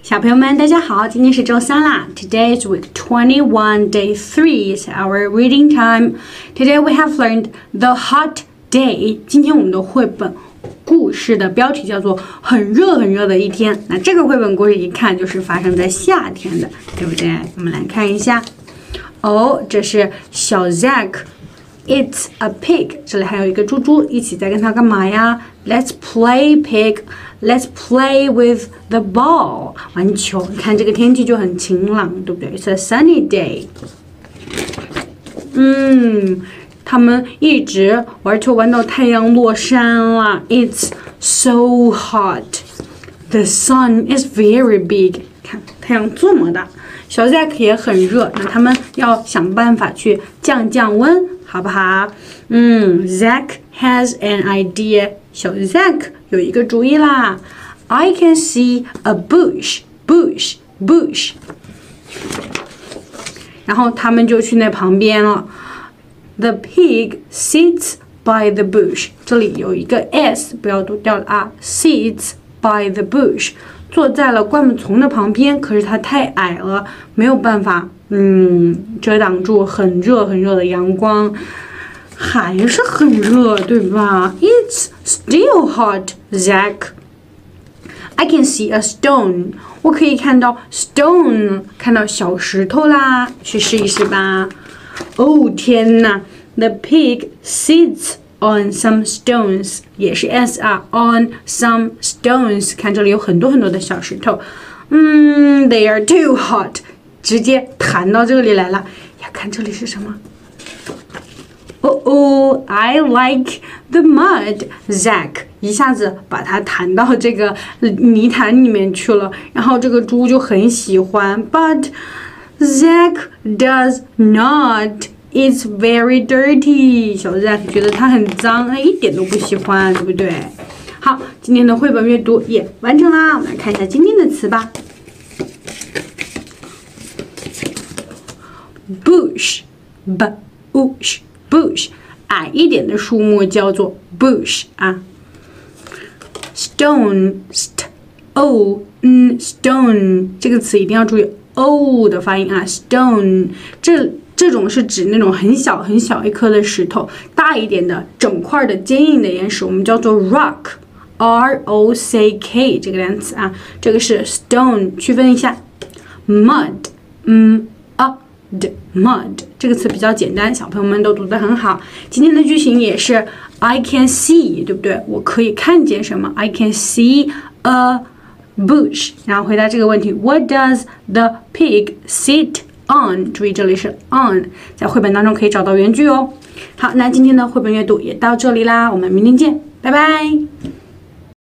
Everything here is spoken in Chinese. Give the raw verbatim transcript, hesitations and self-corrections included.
小朋友们，大家好！今天是周三啦。Today is week twenty-one, day three is our reading time. Today we have learned the hot day. 今天我们的绘本故事的标题叫做“很热很热的一天”。那这个绘本故事一看就是发生在夏天的，对不对？我们来看一下。哦，这是小 Zack。It's a pig. 这里还有一个猪猪，一起在跟他干嘛呀 ？Let's play pig. Let's play with the ball. 玩球。你看这个天气就很晴朗，对不对 ？It's a sunny day. 嗯，他们一直玩球玩到太阳落山了。It's so hot. The sun is very big. 看太阳这么大，小 Zack 也很热。那他们要想办法去降降温。好不好？嗯 ，Zack has an idea. 小 Zack 有一个主意啦。I can see a bush, bush, bush. 然后他们就去那旁边了。The pig sits by the bush. 这里有一个 s， 不要读掉了啊。Sits by the bush. 坐在了灌木丛的旁边，可是它太矮了，没有办法。嗯，遮挡住很热很热的阳光，还是很热，对吧 ？It's still hot, Zack. I can see a stone. 我可以看到 stone， 看到小石头啦，去试一试吧。哦，天哪 ！The pig sits on some stones， 也是 s 啊 ，on some stones。看这里有很多很多的小石头。嗯 ，They are too hot。直接弹到这里来了呀！看这里是什么？哦哦 ，I like the mud. Zack 一下子把它弹到这个泥潭里面去了，然后这个猪就很喜欢 ，but Zack does not. It's very dirty. 小 Zack 觉得它很脏，他一点都不喜欢，对不对？好，今天的绘本阅读也完成啦。我们来看一下今天的词吧。Bush, bush, bush， 矮一点的树木叫做 bush 啊。Stone, st, o, n, stone， 这个词一定要注意 o 的发音啊。Stone， 这这种是指那种很小很小一颗的石头，大一点的整块的坚硬的岩石，我们叫做 rock, r o c k 这个单词啊。这个是 stone， 区分一下。Mud, m, a。mud 这个词比较简单，小朋友们都读得很好。今天的句型也是 I can see， 对不对？我可以看见什么 ？I can see a bush。然后回答这个问题 ：What does the pig sit on？ 注意这里是 on， 在绘本当中可以找到原句哦。好，那今天的绘本阅读也到这里啦，我们明天见，拜拜。